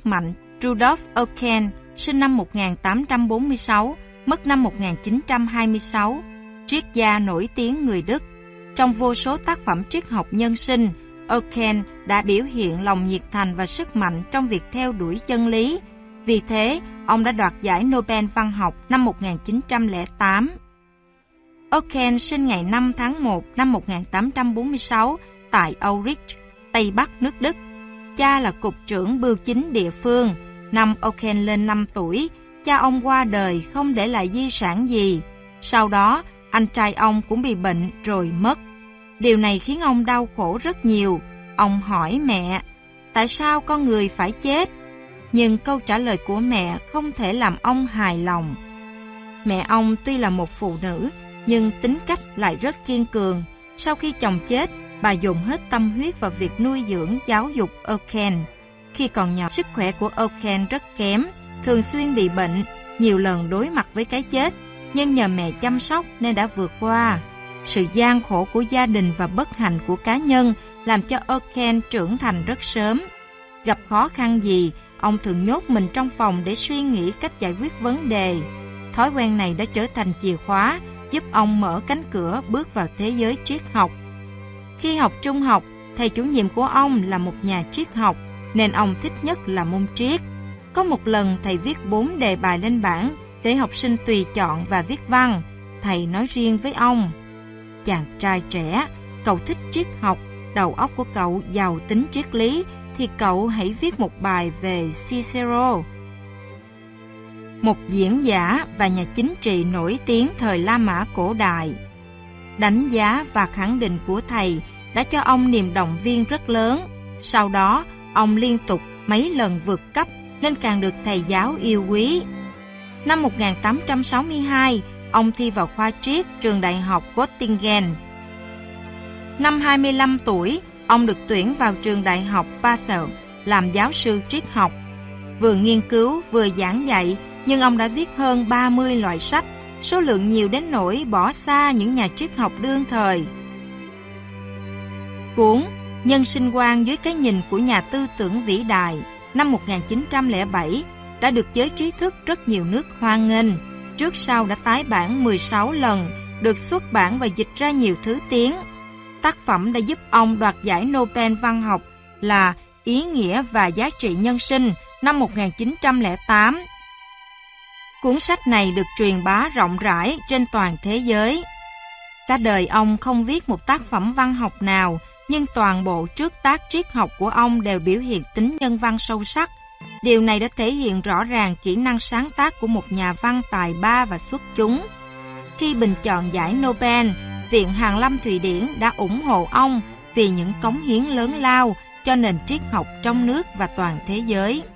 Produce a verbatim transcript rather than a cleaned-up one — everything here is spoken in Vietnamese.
sức mạnh Rudolf Eucken, sinh năm một nghìn tám trăm bốn mươi sáu, mất năm một nghìn chín trăm hai mươi sáu, triết gia nổi tiếng người Đức. Trong vô số tác phẩm triết học nhân sinh, Eucken đã biểu hiện lòng nhiệt thành và sức mạnh trong việc theo đuổi chân lý. Vì thế, ông đã đoạt giải Nobel văn học năm một nghìn chín trăm lẻ tám. Eucken sinh ngày năm tháng một năm một nghìn tám trăm bốn mươi sáu tại Aurich, Tây Bắc nước Đức. Cha là cục trưởng bưu chính địa phương. Năm Eucken lên năm tuổi, cha ông qua đời không để lại di sản gì. Sau đó, anh trai ông cũng bị bệnh rồi mất. Điều này khiến ông đau khổ rất nhiều. Ông hỏi mẹ, tại sao con người phải chết? Nhưng câu trả lời của mẹ không thể làm ông hài lòng. Mẹ ông tuy là một phụ nữ, nhưng tính cách lại rất kiên cường. Sau khi chồng chết, bà dồn hết tâm huyết vào việc nuôi dưỡng giáo dục Eucken. Khi còn nhỏ, sức khỏe của Eucken rất kém, thường xuyên bị bệnh, nhiều lần đối mặt với cái chết, nhưng nhờ mẹ chăm sóc nên đã vượt qua. Sự gian khổ của gia đình và bất hạnh của cá nhân làm cho Eucken trưởng thành rất sớm. Gặp khó khăn gì, ông thường nhốt mình trong phòng để suy nghĩ cách giải quyết vấn đề. Thói quen này đã trở thành chìa khóa giúp ông mở cánh cửa bước vào thế giới triết học. Khi học trung học, thầy chủ nhiệm của ông là một nhà triết học, nên ông thích nhất là môn triết. Có một lần thầy viết bốn đề bài lên bảng để học sinh tùy chọn và viết văn. Thầy nói riêng với ông, chàng trai trẻ, cậu thích triết học, đầu óc của cậu giàu tính triết lý, thì cậu hãy viết một bài về Cicero, một diễn giả và nhà chính trị nổi tiếng thời La Mã cổ đại. Đánh giá và khẳng định của thầy đã cho ông niềm động viên rất lớn. Sau đó, ông liên tục mấy lần vượt cấp nên càng được thầy giáo yêu quý. Năm một nghìn tám trăm sáu mươi hai, ông thi vào khoa triết trường đại học Göttingen. Năm hai mươi lăm tuổi, ông được tuyển vào trường đại học Basel làm giáo sư triết học. Vừa nghiên cứu vừa giảng dạy, nhưng ông đã viết hơn ba mươi loại sách, số lượng nhiều đến nỗi bỏ xa những nhà triết học đương thời. Cuốn Nhân sinh quan dưới cái nhìn của nhà tư tưởng vĩ đại năm một nghìn chín trăm lẻ bảy đã được giới trí thức rất nhiều nước hoan nghênh. Trước sau đã tái bản mười sáu lần, được xuất bản và dịch ra nhiều thứ tiếng. Tác phẩm đã giúp ông đoạt giải Nobel văn học là Ý nghĩa và giá trị nhân sinh năm một nghìn chín trăm lẻ tám. Cuốn sách này được truyền bá rộng rãi trên toàn thế giới. Cả đời ông không viết một tác phẩm văn học nào, nhưng toàn bộ trước tác triết học của ông đều biểu hiện tính nhân văn sâu sắc. Điều này đã thể hiện rõ ràng kỹ năng sáng tác của một nhà văn tài ba và xuất chúng. Khi bình chọn giải Nobel, Viện Hàn Lâm Thụy Điển đã ủng hộ ông vì những cống hiến lớn lao cho nền triết học trong nước và toàn thế giới.